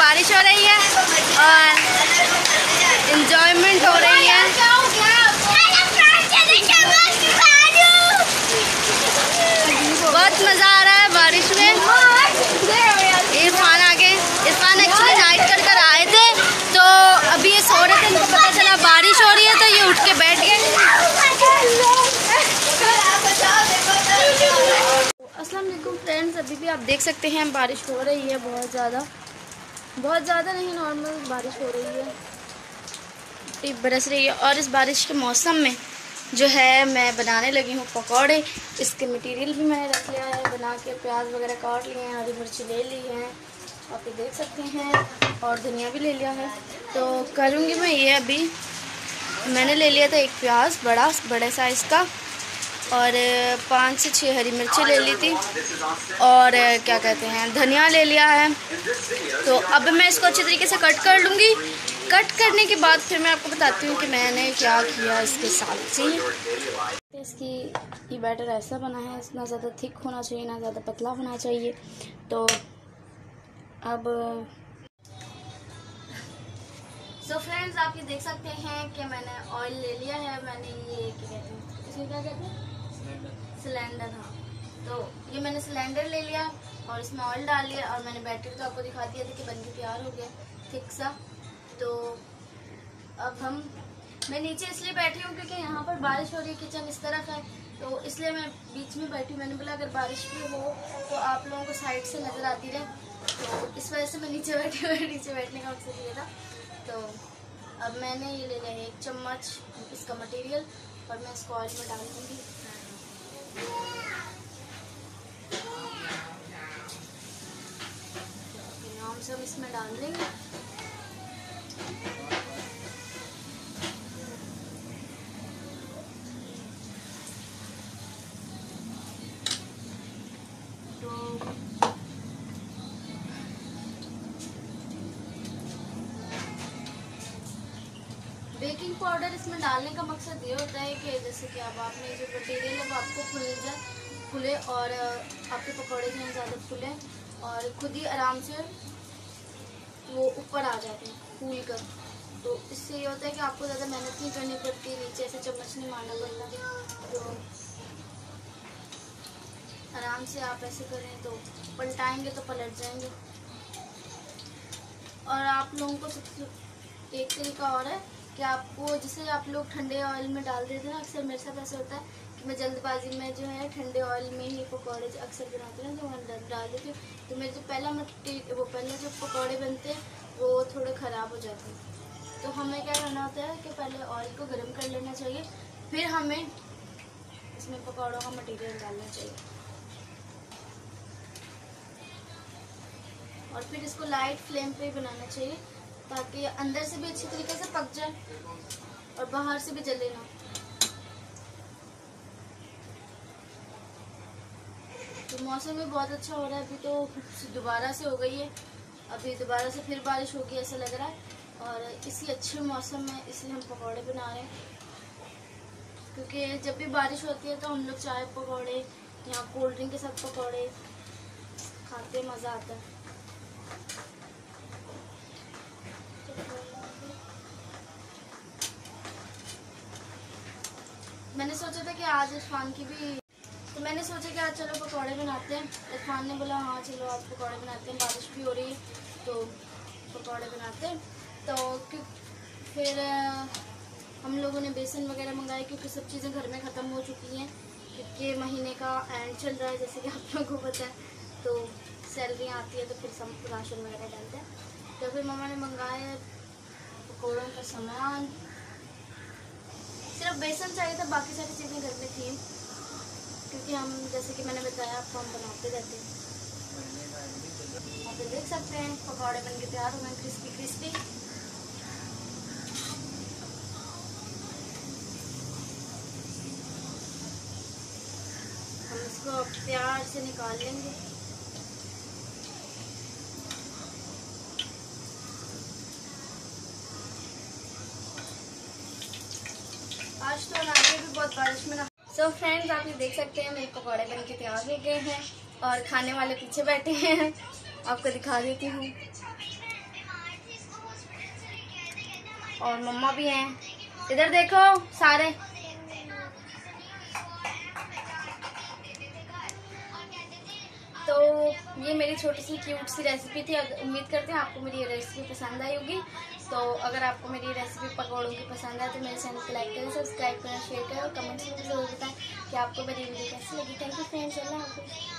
बारिश हो रही है और एंजॉयमेंट हो रही है। बहुत मज़ा आ रहा है बारिश में। इरफान आगे, इरफान एक्चुअली नाइट कर आए थे, तो अभी ये सो रहे थे, इनको पता चला बारिश हो रही है तो ये उठ के बैठ गए। अस्सलाम वालेकुम फ्रेंड्स, अभी भी आप देख सकते हैं बारिश हो रही है, बहुत ज़्यादा नहीं, नॉर्मल बारिश हो रही है, टिप बरस रही है। और इस बारिश के मौसम में जो है मैं बनाने लगी हूँ पकौड़े। इसके मटेरियल भी मैंने रख लिया है बना के, प्याज वगैरह काट लिए हैं, हरी मिर्ची ले ली हैं, आप ये देख सकते हैं, और धनिया भी ले लिया है। तो करूँगी मैं ये, अभी मैंने ले लिया था एक प्याज बड़े साइज़ का, और 5 से 6 हरी मिर्ची ले ली थी, और क्या कहते हैं धनिया ले लिया है। तो अब मैं इसको अच्छी तरीके से कट कर लूँगी। कट करने के बाद फिर मैं आपको बताती हूँ कि मैंने क्या किया इसके साथ। से इसकी ये बैटर ऐसा बना है, ना ज़्यादा थिक होना चाहिए ना ज़्यादा पतला होना चाहिए। तो अब फ्रेंड्स आप ये देख सकते हैं कि मैंने ऑयल ले लिया है, मैंने ये क्या कहते हैं, इसमें क्या कहते हैं, सिलेंडर। हाँ, तो ये मैंने सिलेंडर ले लिया और इसमें ऑयल डाल लिया, और मैंने बैटर तो आपको दिखा दिया था कि बन के तैयार हो गया थिक सा। तो अब मैं नीचे इसलिए बैठी हूँ क्योंकि यहाँ पर बारिश हो रही है, किचन इस तरफ है, तो इसलिए मैं बीच में बैठी हूँ। मैंने बोला अगर बारिश भी हो तो आप लोगों को साइड से नज़र आती रहे, तो इस वजह से मैं नीचे बैठी हूँ। नीचे बैठने का मकसद ये था। तो अब मैंने ये ले लिया है 1 चम्मच इसका मटेरियल, और मैं इसको ऑयल में डाल दूँगी। आराम से हम इसमें डाल देंगे। बेकिंग पाउडर इसमें डालने का मकसद ये होता है कि जैसे कि अब आपने जो मटेरियल है वो आपको खुले और आपके पकौड़े जो हैं ज़्यादा फूले और खुद ही आराम से वो ऊपर आ जाते हैं फूल कर। तो इससे ये होता है कि आपको ज़्यादा मेहनत नहीं करनी पड़ती, नीचे ऐसे चम्मच नहीं मारना पड़ता। तो आराम से आप ऐसे करें तो पलटाएंगे तो पलट जाएंगे। और आप लोगों को सबसे एक तरीका और है कि आपको, जैसे आप लोग ठंडे ऑयल में डाल देते हैं, अक्सर मेरे साथ ऐसा होता है कि मैं जल्दबाजी में जो है ठंडे ऑयल में ही पकौड़े अक्सर बनाते हैं, तो वहाँ डाल देती हूँ। तो मेरे जो पहले जो पकौड़े बनते हैं वो थोड़े ख़राब हो जाते हैं। तो हमें क्या करना होता है कि पहले ऑयल को गर्म कर लेना चाहिए, फिर हमें इसमें पकौड़ों का मटीरियल डालना चाहिए, और फिर इसको लाइट फ्लेम पे बनाना चाहिए ताकि अंदर से भी अच्छी तरीके से पक जाए और बाहर से भी जले ना। तो मौसम भी बहुत अच्छा हो रहा है, अभी तो दोबारा से हो गई है, अभी दोबारा से फिर बारिश होगी ऐसा लग रहा है। और इसी अच्छे मौसम में इसलिए हम पकौड़े बना रहे हैं, क्योंकि जब भी बारिश होती है तो हम लोग चाय पकौड़े या कोल्ड ड्रिंक के साथ पकौड़े खाते, मज़ा आता है। मैंने सोचा था कि आज इरफान की भी, तो मैंने सोचा कि आज चलो पकौड़े बनाते हैं। इरफान ने बोला हाँ चलो आज पकौड़े बनाते हैं, बारिश भी हो रही है तो पकौड़े बनाते हैं। तो फिर हम लोगों ने बेसन वगैरह मंगाए, क्योंकि सब चीज़ें घर में ख़त्म हो चुकी हैं, क्योंकि महीने का एंड चल रहा है जैसे कि आप लोगों को पता है। तो सैलरी आती है तो फिर सब राशन वगैरह डालते हैं। तो फिर मम्मा ने मंगाया पकौड़ों का सामान, सिर्फ बेसन चाहिए था, बाकी सारी चीज़ें घर में थी, क्योंकि हम जैसे कि मैंने बताया आपको हम बनाते रहते हैं। आप देख सकते हैं पकौड़े बन के तैयार हो गए, क्रिस्पी क्रिस्पी। हम इसको प्यार से निकाल लेंगे। आज तो आगे भी बहुत बारिश में ना। सो फ्रेंड्स आप ये देख सकते हैं मेरे पकौड़े बन के तैयार हो गए हैं, और खाने वाले पीछे बैठे हैं, आपको दिखा देती हूँ। और मम्मा भी हैं। इधर देखो सारे। तो ये मेरी छोटी सी क्यूट सी रेसिपी थी। उम्मीद करते हैं आपको मेरी ये रेसिपी पसंद आई होगी। तो अगर आपको मेरी रेसिपी पकौड़ों की पसंद आए तो मेरे चैनल को लाइक करें, सब्सक्राइब करें, शेयर करें और कमेंट्स में भी जरूर बताएं कि आपको मेरी वीडियो कैसी लगी। थैंक यू फ्रेंड्स, अल्लाह हाफिज़।